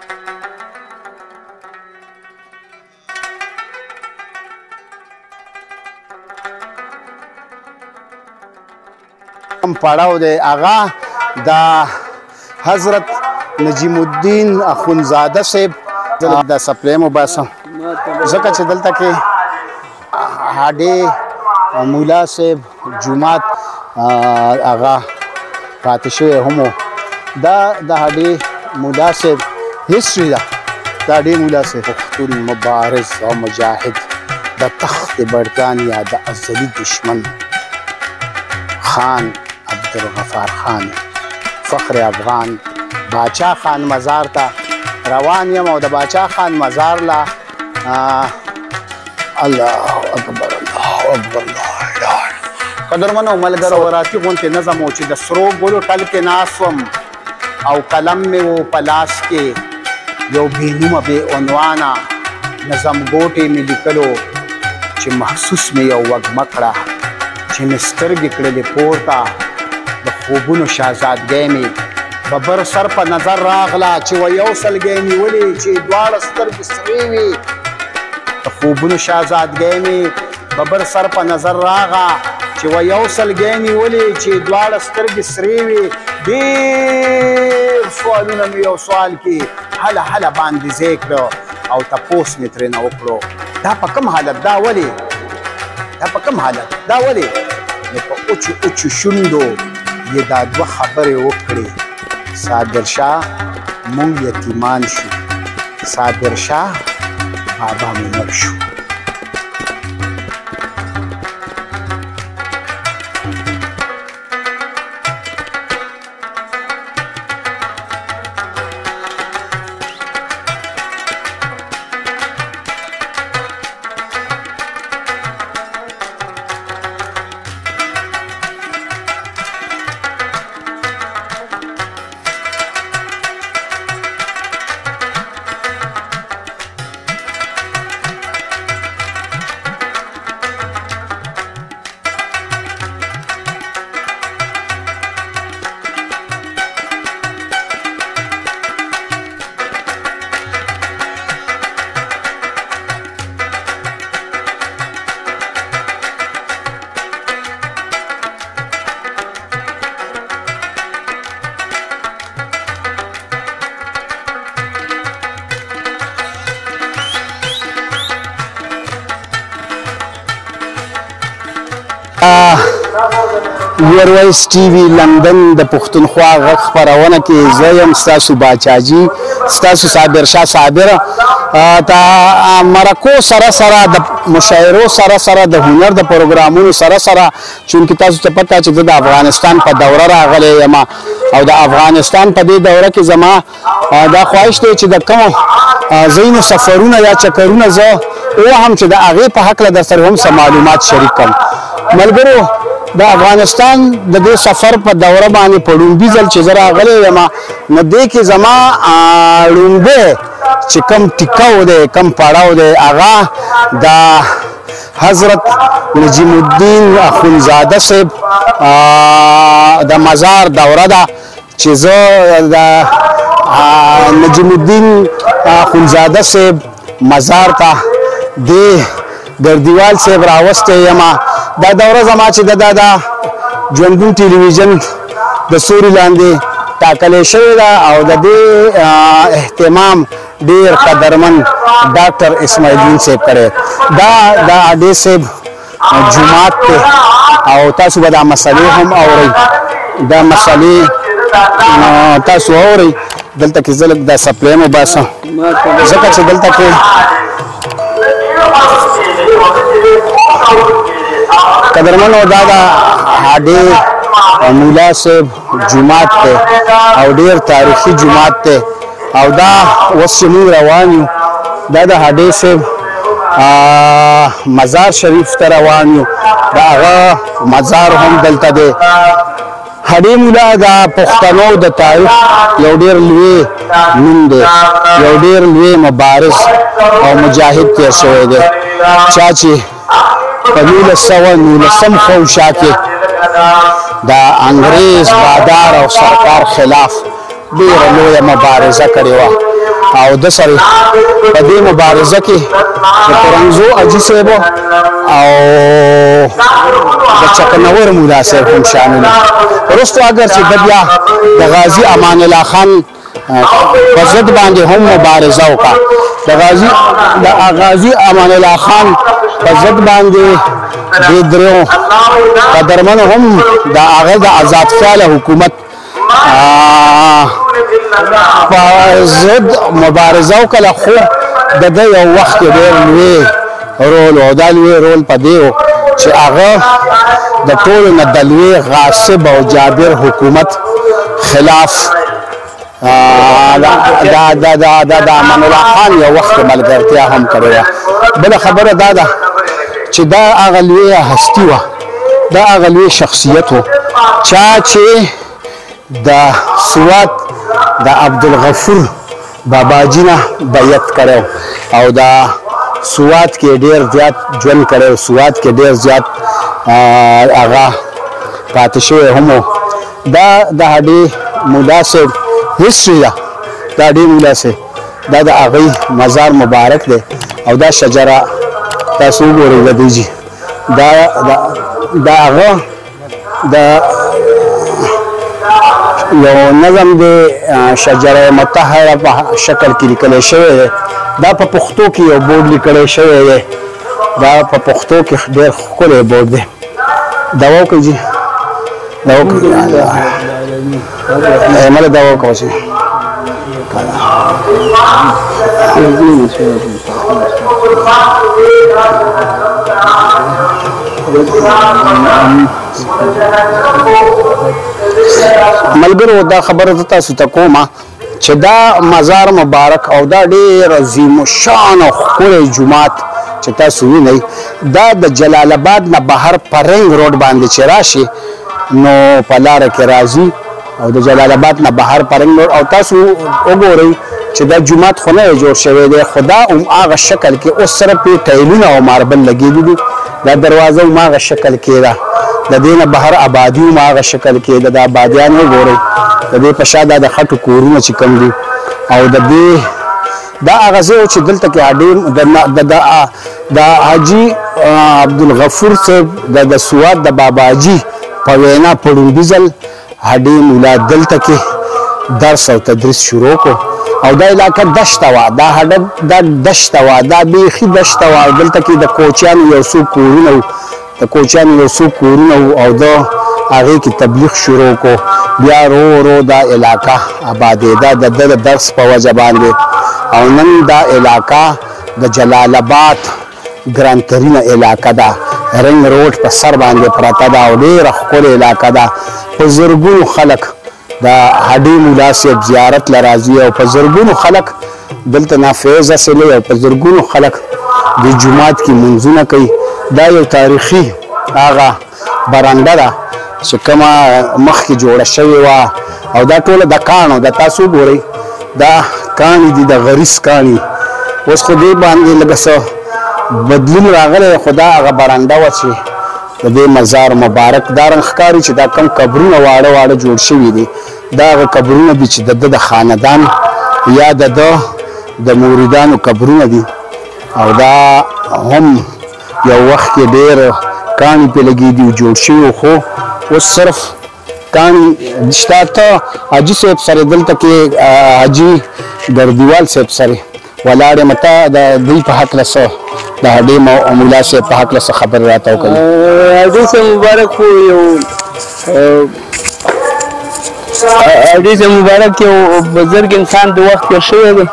پړاو دی هغه د حضرت نجیم الدین اخونزاده صاحب د سپلیم وباسم ځکه چې دلته کې هډې مولا صاحب جومات هغه پاتې شوی هم و دا د هډې مولا صاحب هسټري ده د هډې مولا صاحب پښتون مبارز او مجاهد د تخت برطانیه د ازلي دشمن خان عبدالغفار خان فخر افغان باچا خان مزار ته روان یم او د باچا خان مزار لا الله اکبر الله اکبر قدرمنو ملګرو وراتي غونډې نظم و چې د سرو ګلو ټل کې ناست وم او قلم مې و په لاس کې یو بېنومه بې عنوانه نظم ګوټې مې لیکلو چې محسوس مې یو وږمه کړه چې مې سترګې کړلې پورته د خوبونو شهزادګۍ مې ببر سر په نظر راغله چې و یو سلګۍ نیولې چې دواړه سترګې سرې وي د خوبونو شهزادګۍ مې ببر سر په نظر راغله چې و یو سلګۍ نیولې چې دواړه سترګې سرې وي ډېر سوالونه مې یو سوال کې هله هله باندې ځای کړه او تپوس مې ترېنه وکړو دا په کوم حالت دا ولې دا په کوم حالت دا ولې نو په اوچو اوچو شونډو یې دا دوه خبرې وکړې صابر شاه مونږ یتیمان شو صابر شاه بابا مې مړ شو ویرویس ټي وي لندن د پښتونخوا غږ خپرونه کې زه یم ستاسو باچاجي ستاسو صابر شاه صابر د مرکو سره سره د مشاعرو سره سره د هنر د پروګرامونو سره سره چونکې تاسو ته پته چې د افغانستان په دوره راغلی یم او د افغانستان په دې دوره کې زما دا خواهش دی چې د کومو ځینو سفرونه یا چکرونه زه ووهم چې د هغې په هکله در سره هم څه معلومات شریک کړم ملګرو د افغانستان د دې سفر په دوره باندې په لومبي ځل چې زه راغلی یم نو دې کې زما لومبی چې کوم ټیکاو دی کوم پړاو دی هغه د حضرت نجیم الدین اخونزاده صاحب د مزار دوره ده چې زه د نجیم الدین اخونزاده صاحب مزار ته د ګردیوال صاحب راوستی یم دا دوره زما چې د ژوندون ټلویزیون د سوري لاندې ټاکلې شوې ده او د دې اهتمام ډېر قدرمن ډاکټر اسماعیل دین صاحب کړی دا د اډې صاحب جومات دی او تاسو به دا مسلې هم اورئ دا مسلې تاسو اورئ دلته کې زه لږ دا سپلیم وباسم ځکه چې دلته کې قدرمنو دا د هډې مولا صاحب جومات دی او ډېر تاریخي جومات دی او دا اوس چې موږ روان یو دا د هډې صاحب مزار شریف ته روان یو د هغه مزار هم دلته دی هډې مولا د پښتنو د تاریخ یو ډېر لوی نوم دی یو ډېر لوی مبارز او مجاهد تیر شوی دی چا چې په 1919 خوشا کې د انګریز بادار او سرکار خلاف ډېره لویه مبارزه کړې وه او د سره په دې مبارزه کې د ترنګزو اجي صاحب او د چکنور مولا صاحب هم شامل وروسته اگر چې د بیا د غازی امان الله خان په ضد باندې هم مبارزه وکړه د غازی امان الله خان په ضد باندې د درو قدرمن هم د هغه د آزاد خیال حکومت په ضد مبارزه وکړه خو د یو وخت ډېر لوی رول او د لوی رول په دی چې هغه د ټولو نه د لوی غاصب او جابر حکومت خلاف د امان الله خان یو وخت ملګرتیا هم کړې وه بله خبره دا ده چې دا هغه لویه هستي وه دا هغه لوی شخصیت و چا چې د سوات د عبدالغفور باباجي نه بیعت کړی او دا سوات کې ډېر زیات ژوند کړی سوات کې ډېر زیات هغه پاتې شوی هم دا د هډې مولا صاحب هسټري ده د هډې مولا صاحب دا د هغوی مزار مبارک دی او دا شجره تاسو وګورئ د دوی دا هغه د یو نظم د شجره مطهره په شکل کې لیکلی شوی دی دا په پښتو کې یو بورډ لیکلی شوی دی دا په پښتو کې ډېر ښکلی بورډ دی دوا وکړئ جي دوا وکړئ مله دوا وکړه چې ملګرو دا خبره تاسو ته کومه چې دا مزار مبارک او دا ډېر عظیم الشان او ښکلی جومات چې تاسو وینئ دا د جلال آباد نه بهر په رنګ روډ باندې چې راشي نو په لاره کې راځي او د جلال آباد نه بهر په رنګ روډ او تاسو وګورئ چې دا جومات خو نه جوړ شوی دی خو دا هم هغه شکل کې اوس صرف یې ټایلونه او ماربل لګېدي دي دا دروازه هم هغه شکل کې ده د دې نه بهر آبادي هم هغه شکل کې ده د آبادیان وګورئ د دې په شا دا د خټو کورونه چې کوم دي او د دې دا هغه ځای چې دلته کې د حاجي عبدالغفور صاحب د سوات د باباجي په وینا په لومړي ځل هډې مولا دلته کې درس او تدریس شروع کړو او دا علاقه دشته وه دا دشته وه دا بیخي دشته وه او دلته کې د کوچیانو یو څو کورونه وو د کوچیانو یو څو کورونه وو او د هغې کې تبلیغ شروع کړو بیا رو رو دا علاقه آبادېده د ده د درس په وجه باندې او نن دا علاقه د جلال آباد ګران ترینه علاقه ده رنګ روډ په سر باندې پرته ده او ډېره ښکلې علاقه ده په زرګونو خلک د هډې مولا صاحب زیارت له راځي او په زرګونو خلک دلته نافیض حاصلوي او په زرګونو خلک د جومات کې منځونه کوي دا یو تاریخي هغه برنډه ده چې کومه مخکې جوړه شوې وه او دا ټوله د کاڼو د تاسو وګورئ دا کاڼي دي د غریس کاڼي اوس خو دې باندې لږ څه بدلون راغلی خو دا هغه برنډه وه چې د دې مزار مبارک دا رنګ ښکاري چې دا کم قبرونه واړه واړه جوړ شوي دي دا هغه قبرونه دي چې د ده د خاندان یا د ده د موریدانو قبرونه دي او دا هم یو وخت کې ډېر کاڼي پرې لګېدي او جوړ شوي خو اوس صرف کاڼي شته ته حاجي صاحب سره دلته کې حاجي دردیوال صاحب سره ولاړ یم ته د دوی په هکله څه د هډې مولا صاحب په هکله څه خبرې راته وکړي حاجي صاحب مبارک خو یو حاجي صاحب مبارک یو بزرګ انسان د وخت تېر شوی دی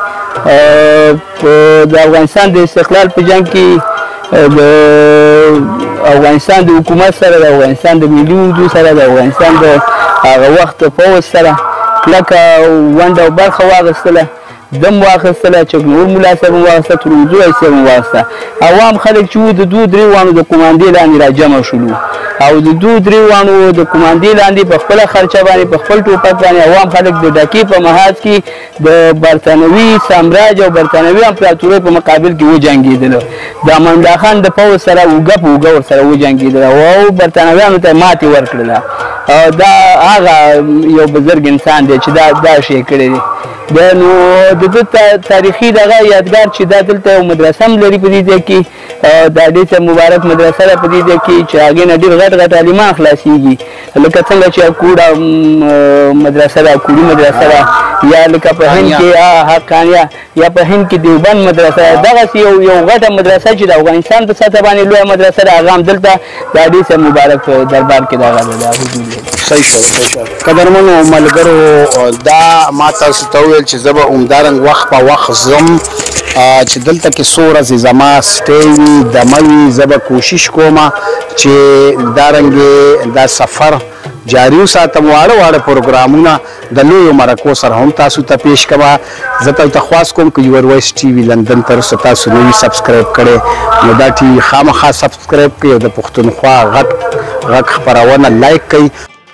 د افغانستان د استقلال په جنګ کې د افغانستان د حکومت سره د افغانستان د ملي اردو سره د افغانستان د هغه وخت پوځ سره کلکه ونډه او برخه واخیستله دم واخیستله چکنور ملا صاحب هم واخیسته ترنګزو صاحب هم واخیسته عوام خلک چې وو د دوو درې وانو د قوماندې لاندې راجمع شولو او د دوو درې وانو د قوماندې لاندې په خپله خرچه باندې په خپل ټوپک باندې عوام خلک د ډکې په محاذ کې د برطانوي سامراج او برطانوي امپراتورۍ په مقابل کې وجنګېدله د امان الله خان د پوځ سره اوږه په اوږه ورسره وجنګېدله او برطانویانو ته ماتې ورکړله دا هغه یو بزرګ انسان دی چې دا شی کړی دی بیا نو د ده تاریخي دغه یادګار چې دا دلته یو مدرسه هم لري په دې ځای کې دا ډېر مبارک مدرسه ده په دې ځای کې چې هغې نه ډېر غټ عالمان خلاصېږي لکه څنګه چې کوډه مدرسه ده کوډي مدرسه ده یا لکه په هند کې حقانیه یا په هند کې دیوبند مدرسه ده دغسې یو غټه مدرسه چې د افغانستان په سطحه باندې لویه مدرسه ده هغه هم دلته دا ډېر مبارک دربار کې دغه ده حضور لري. صحیح شو قدرمنو ملګرو دا ما تاسو ته وویل چې زه به همدارنګ وخت په وخت ځم چې دلته کې څو ورځې زما سټی وي دمه وي زه به کوشش کوم چې دارنګې دا سفر جاری وساتم واړه پروګرامونه د لویو مرکو سره هم تاسو ته پیش کوه زه تاسو خواست کوم که یور وایس ټي وي لندن تر اوسه تاسو نه وي سبسکرایب کړی نو دا ټي وي خامخا سبسکرایب کړئ او د پښتونخوا غږ خپرونه لایک کړئ.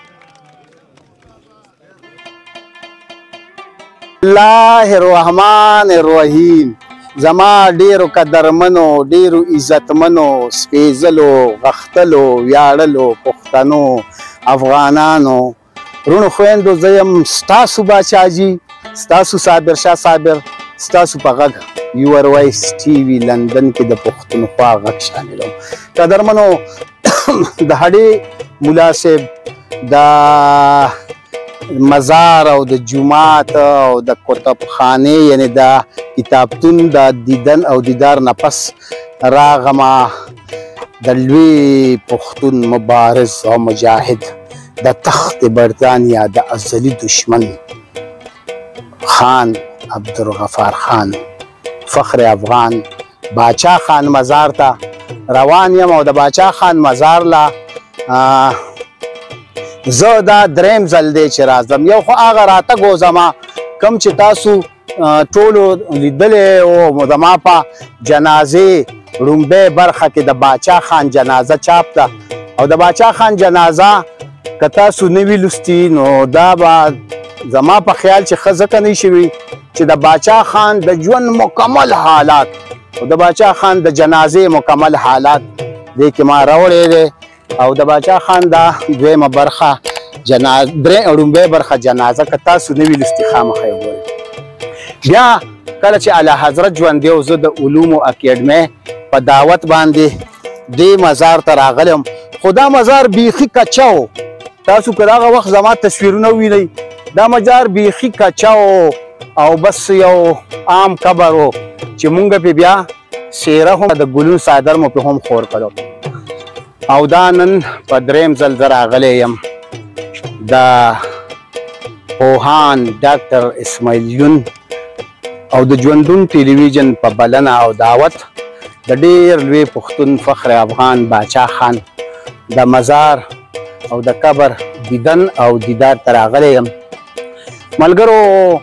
الله الرحمن الرحیم زما ډیرو قدرمنو ډیرو عزتمنو سپیزلو غختلو ویاړلو پښتنو افغانانو رونو خویندو زه یم ستاسو باچاجي ستاسو صابر شاه صابر ستاسو په غږ یور وایس ټي وي لندن کې د پښتونخوا غږ شاملوم. قدرمنو د هډې مناسب د مزار او د جومات او د کتابخانې یعنی د کتابتون د دیدن او دیدار نه پس راغمه د لوی پښتون مبارز او مجاهد د تخت برطانیا د ازلي دشمن خان عبدالغفار خان فخر افغان باچا خان مزار ته روان یم او د باچا خان مزار لا زه دا دریم ځل دی چې راځم یو خو هغه راتګ و زما کوم چې تاسو ټولو لیدلی او زما په جنازې لومبۍ برخه کې د باچا خان جنازه چاپ ده او د باچا خان جنازه که تاسو نه وي لوستي نو دا به زما په خیال چې ښه ځکه نه شوي چې د باچا خان د ژوند مکمل حالات او د باچا خان د جنازې مکمل حالات دې کې ما راوړی دی او د باچا خان دا دویمه برخه لومبۍ برخه جنازه که تاسو نه وي لوستي خامخا یې وګورئ. بیا کله چې اعلی حضرت ژوندی و زه د علومو اکیډمۍ په دعوت باندې دې مزار ته راغلم خو دا مزار بیخي کچه و تاسو که دغه وخت زما تصویرونه ووینئ دا مزار بیخي کچه و او بس یو عام قبر و چې مونږ پې بیا څیره هم د ګلون څادر مو پې هم خور کړو او دا نن په دریم ځل زه راغلی یم د پوهان ډاکټر اسماعیل یون او د ژوندون ټلویزیون په بلنه او دعوت د ډېر لوی پښتون فخر افغان باچا خان د مزار او د قبر دیدن او دیدار ته راغلی یم. ملګرو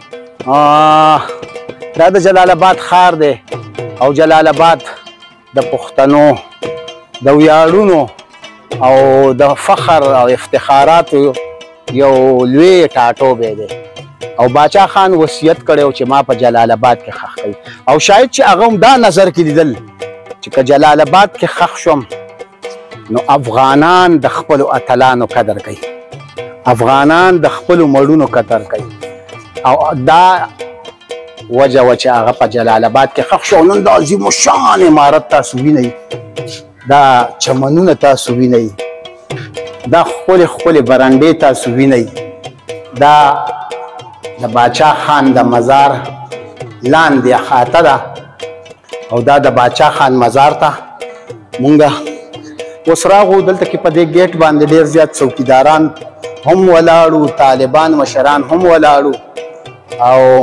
دا د جلال آباد ښار دی او جلال آباد د پښتنو د ویاړونو او د فخر او افتخاراتو یو لوی ټاټوبی دی او باچا خان وصیت کړی چې ما په جلال آباد کې ښخ کړي او شاید چې هغه هم دا نظر کې لیدل چې که جلال آباد کې ښخ شوم نو افغانان د خپلو اتلانو قدر کوي افغانان د خپلو مړونو قدر کوي او دا وجه و چې هغه په جلال آباد کې ښخ شو. نن د عظیم الشان عمارت تاسو وینئ دا چمنونه تاسو وینئ دا ښکلې ښکلې برنډې تاسو وینئ دا د باچا خان د مزار لاندې احاطه ده او دا د باچا خان مزار ته مونږ اوس راغو دلته کې په دې ګیټ باندې ډېر زیات څوکیداران هم ولاړو طالبان مشران هم ولاړو او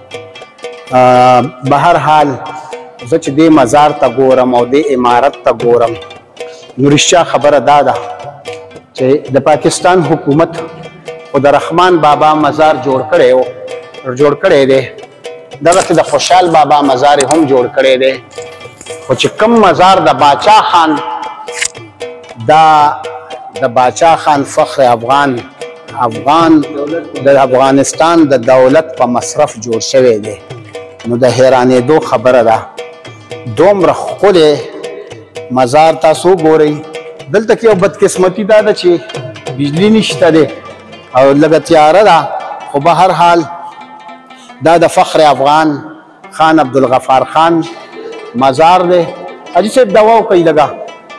به هر حال زه چې دې مزار ته ګورم او دې عمارت ته ګورم نو رښتیا خبره دا ده چې د پاکستان حکومت خو د رحمان بابا مزار جوړ کړی دی دغسې د خوشحال بابا مزار هم جوړ کړی دی خو چې کوم مزار د باچا خان دا د باچا خان فخر افغان د افغانستان د دولت په مصرف جوړ شوی دی نو د حیرانېدو خبره ده دومره ښکلی مزار تاسو ګورئ دلته کې یو بدقسمتي دا ده چې بجلی نشته دی او لږه تیاره ده خو به هر حال دا د فخر افغان خان عبدالغفار خان مزار دی. حاجي صاحب دوا وکړئ لږه.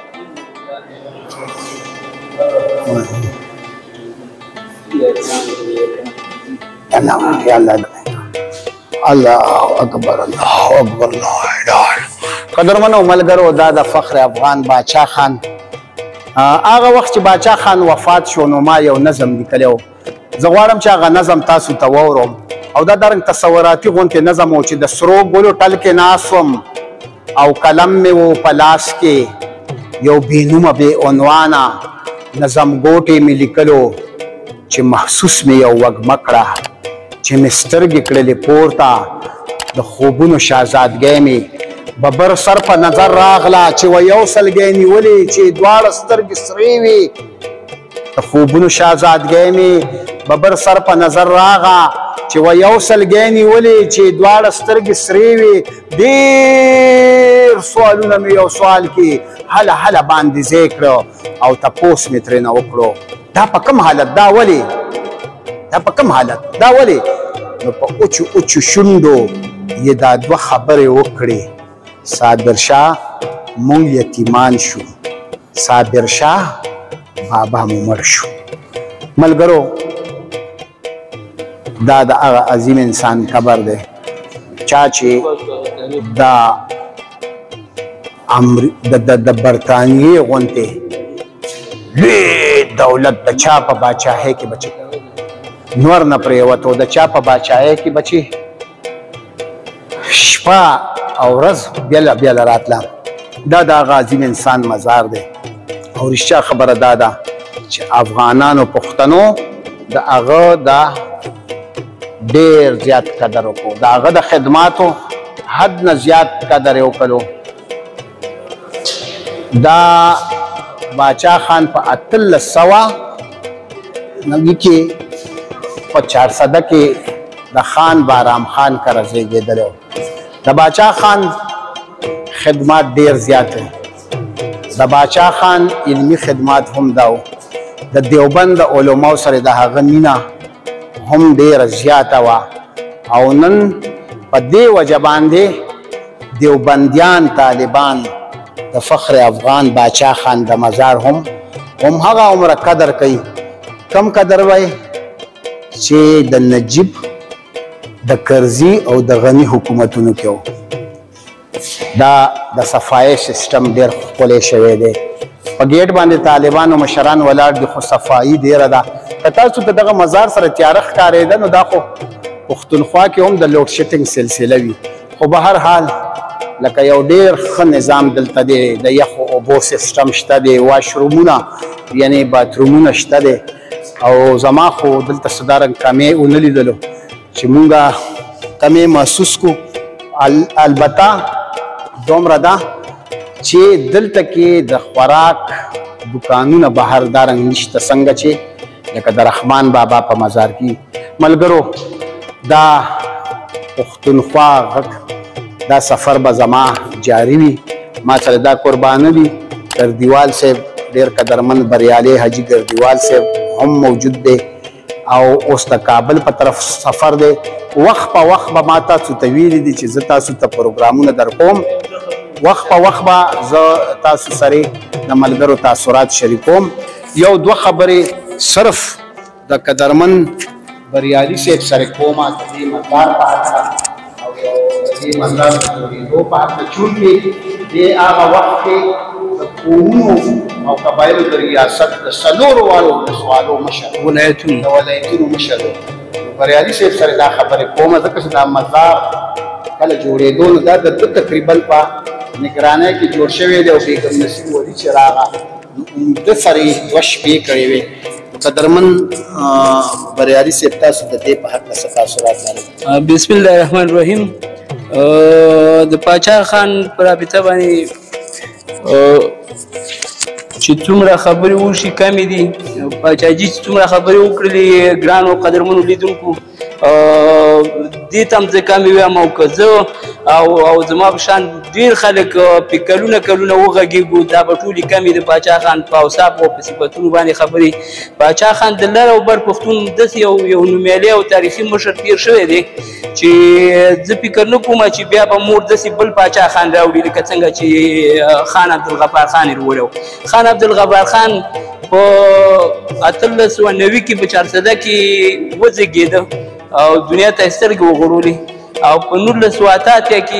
الله اکبر الله اکبر لا اله. قدرمنو ملګرو دا د فخر افغان باچا خان هغه وخت چې باچا خان وفات شو نو ما یو نظم لیکلی و. زه غواړم چې هغه نظم تاسو ته واورم او دا دارنګ تصوراتي غونتې نظم و چې د سرو ګلو ټل کې ناست وم او قلم مې و په لاس کې یو بېنومه بې عنوانه نظم ګوټې مې لیکلو چې محسوس مې یو وږمه کړه چې مې سترګې کړلې پورته د خوبونو شهزادګۍ مې ببر سر په نظر راغله چې و یو سلګۍ نیولې چې دواړه سترګې سرې وي د خوبونو شهزادګۍ مې ببر سر په نظر راغله چې و یو سلګۍ نیولې چې دواړه سترګې سرې وي. ډېر سوالونه مې یو سوال کې هله هله باندې ځای کړه او تپوس مې ترېنه وکړو دا په کوم حالت دا ولې دا په کوم حالت دا ولې نو په اوچو اوچو شونډو یې دا دوه خبرې وکړې صابر شاه مونږ یتیمان شو صابر شاه بابا مو مړ شو. ملګرو دا د هغه عظیم انسان قبر دی چا چې د برطانیې غونتې لوی دولت د چا په باچاهۍ کې بچي نور نه پرېوتو د چا په باچاهۍ کې بچي شپه او ورځ بیله بیله راتله. دا د هغه عظیم انسان مزار دی او رښتیا خبره دا ده چې افغانانو پښتنو د هغه د ډېر زیات قدر وکړو د هغه د خدماتو حد نه زیات قدر یې وکړو. دا باچا خان په 1890 کې په 400 کې د خان بارام خان کره زیږېدلی و. د باچا خان خدمات ډېر زیات و. د باچا خان علمي خدمات هم دا و. د دیوبند د علماو سره د هغه مینه هم ډېره زیاته وه او نن په دې وجه باندې دیوبندیان طالبان د فخر افغان باچا خان د مزار هم هغه عمره قدر کوي. کم قدر وای چې د نجیب د کرزي او د غني حکومتونو کې و. دا د صفایي سیستم ډېر ښکلی شوی دی. په ګیټ باندې طالبانو مشران ولاړ دي خو صفایي ډېره ده. که تاسو ته دغه مزار سره تیاره ښکارېده نو دا خو پښتونخوا کې هم د لوډ شیډینګ سلسله وي خو به هر حال لکه یو ډېر ښه نظام دلته دی. د یخو اوبو سیسټم شته دی واشرومونه یعنې باترومونه شته دی او زما خو دلته څه دارنګ کمې ونه لیدلو چې مونږه کمې محسوس کو. البته دومره ده چې دلته کې د خوراک دکانونه بهر دارنګ نشته څنګه چې لکه د رحمان بابا په مزار کې. ملګرو دا پښتونخوا غږ دا سفر به زما جاری وي. ما سره دا قربانه دي ګردیوال صاحب ډېر قدرمن بریالی حاجي ګردیوال صاحب هم موجود دی او اوس د کابل په طرف سفر دی. وخت په وخت به ما تاسو ته ویلي دي چې زه تاسو ته پروګرامونه در کوم. وخت په وخت به زه تاسو سره د ملګرو تاثرات شریکوم. یو دوه خبرې صرف د قدرمن بریالي صاحب سره کومه د دې مزار په هکله او یو د دې مزار د جوړېدو په هکله چونکې دې هغه وخت کې د قومونو او قبایلو د ریاست د څلورو والو ولسوالو مشر د ولایتونو مشر بریالي صاحب سره دا خبرې کومه ځکه چې دا مزار کله جوړېدو نو دا د تقریبا په نگرانۍ کې جوړ شوی دی او بیګم نصیر ولي چې راغه د سره یې 2 شپې کړې وې. قدرمن بریالي صاحب تاسو د دې په هکله څه تاثرات لرئ؟ بسم الله الرحمن الرحیم. د باچا خان په رابطه باندې چې څومره خبرې وشي کمې دي. باچاجي چې څومره خبرې وکړلې ګرانو قدرمنو لیدونکو دې ته هم زه کمې وایم او که زه او زما په شان ډېر خلک پې کلونه وغږېږو دا به ټولې کمې د پاچا خان په اوصاف او په صفتونو باندې خبرې پاچا خان د لر او بر پښتون داسې یو نومیالی او تاریخي مشر تېر شوی دی چې زه فکر نه کوم چې بیا به مور داسې بل پاچا خان راوړي لکه څنګه چې خان عبدالغفار خان یې وروړی خان عبدالغفار خان په 1890 کې په 400 کې وزېږېده او دنیا ته یې سترګې وغړولې او په 1988 کې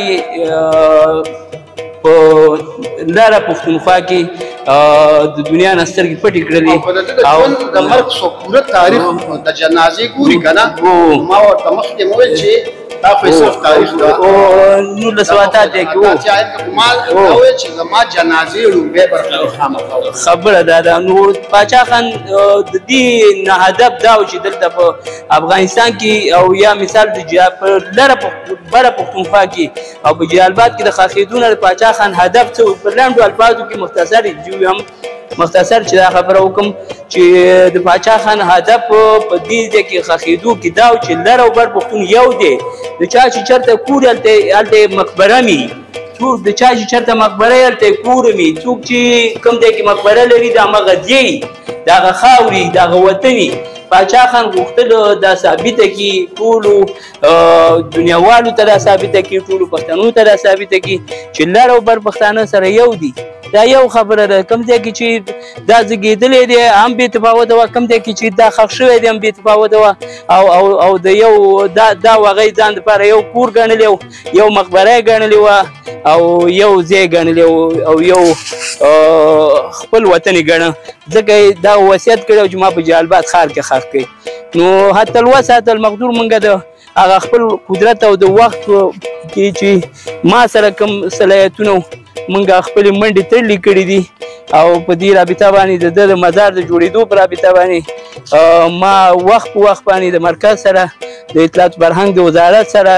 په لاره پښتونخوا کې د دنیا نه سترګې پټې کړلې او د مرګ څو پوره تاریخ د جنازې ګوري که نه ما ورته مخکې مو ویل چې دا خو یې صرف تاریخ ده 1988 کې ما ویل چې زما جنازې لومبۍ برخه خامخا خبره دا ده نو پاچا خان د دې نه هدف دا و چې دلته په افغانستان کې او یا مثال د لره بره پښتونخوا کې او په جلالباد کې د ښخېدو نه د پاچا خان هدف څه و په لنډو الفاظو کې مختصر چې دا خبره وکړم چې د پاچا خان هدف په دې ځای کې ښخېدو کې دا و چې لر او بر پښتون یو دی د چا چې چېرته کور هلته مقبره وي څوک د چا چې چېرته مقبره یې هلته کور وي څوک چې کوم ځای کې مقبره لري د همغه ځای د هغه خاورې د هغه وطن پاچا خان غوښتل دا ثابته کړي ټولو دنیاوالو ته دا ثابته کړي ټولو پښتنو ته دا ثابته کړي چې لر او بر پښتانه سره یو دي دا یو خبره ده کوم ځای کې چې دا زیږېدلی دی هم بې تفاوته وه کوم ځای کې چې دا ښخ شوی دی هم بې تفاوته وه او د یو دا هغوی ځان دپاره یو کور ګڼلی یو مقبره یې ګڼلې وه او یو ځای ګڼلی او یو خپل وطن یې ګڼه ځکه یې دا وصیت کړی و چې ما په جلالباد ښار کې ښخ کړئ نو حتی الوس حتی المقدور مونږ د هغه خپل قدرت او د وخت کې چې ما سره کوم صلاحیتونه مونږ خپلې منډې تړلې کړي دي او په دې رابطه باندې د ده د مزار د جوړېدو په رابطه باندې ما وخت په وخت باندې د مرکز سره د اطلاعات فرهنګ د وزارت سره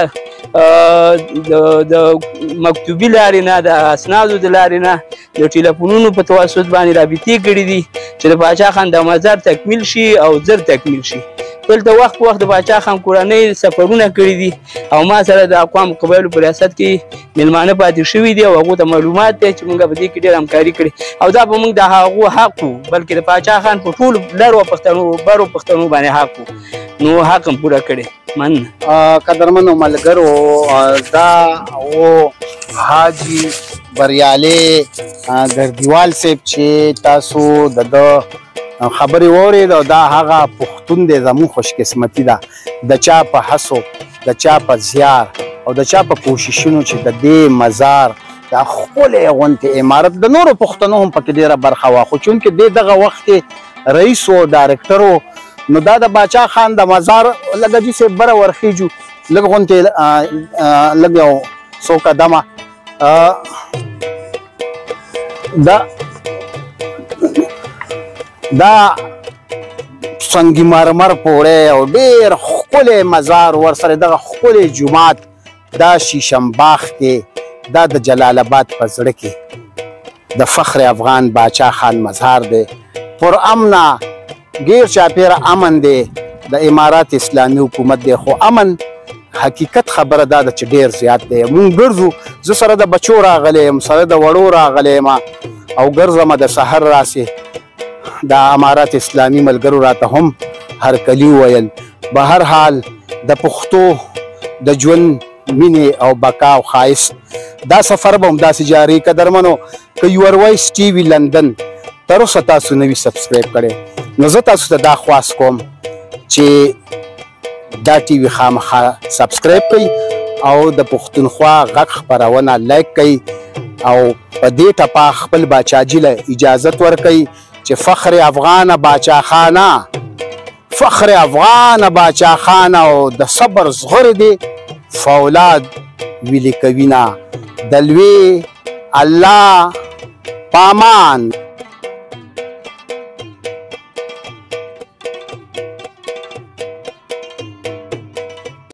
د مکتوبي لارې نه د اسنادو د لارې نه د ټلیفونونو په توسط باندې رابطې کړي دي چې د پاچا خان د مزار تکمیل شي او زر تکمیل شي دلته وخت په وخت د پاچا خان کورنۍ سفرونه کړي دي او ما سره د اقوام قبایلو په ریاست کې میلمانه پاتې شوي دي او هغو ته معلومات دی چې موږ په دې کې ډېر همکاري کړې او دا به موږ د هغو حق وو بلکې د پاچا خان په ټولو لرو برو پښتنو باندې حق وو نو حق هم پوره کړی مننه قدرمنو ملګرو دا و حاجي بریالي ګردیوال صاحب چې تاسو د خبرې واورېد او دا هغه پښتون دی زموږ خوشقسمتي ده د چا په هڅو د چا په زیار او د چا په کوششونو چې د دې مزار دا ښکلی غوندې عمارت د نورو پښتنو هم پکې ډېره برخه وه خو چونکې دی دغه وخت کې رئیس و ډایرکټر و نو دا د باچا خان د مزار لږه جي صاحب بره ورخیجو لږ غوندې لږ یو څو قدمه دا سنگی مرمر پوړی او ډېر ښکلی مزار ورسره دغه ښکلی جومات دا شیشم باغ کې دا د جلال آباد په زړه کې د فخر افغان باچا خان مزار دی پر امنه غیر چاپیره امن دی د امارات اسلامي حکومت دی خو امن حقیقت خبره دا ده چې ډېر زیات دی مونږ ګرځو زه سره د بچو راغلی یم سره د وړو راغلی یم او ګرځمه د سحر راسې د امارات اسلامي ملګرو راته هم هرکلي وویل به هر حال د پښتو د ژوند مینې او بقا او ښایست دا سفر به همداسې جاري قدرمنو که یور وایس ټي وي لندن تر اوسه تاسو نه وي سبسکرایب کړی نو زه تاسو ته دا خواست کوم چې دا ټي وي خامخا سبسکرایب کړئ او د پښتونخوا غږ خپرونه لایک کړئ او په دې ټپه خپل باچاجي له اجازت ورکړئ چې فخر افغان باچا خانه فخر افغان باچا خانه او د صبر زغر دی فولاد ویلی کوینا دلوی الله پامان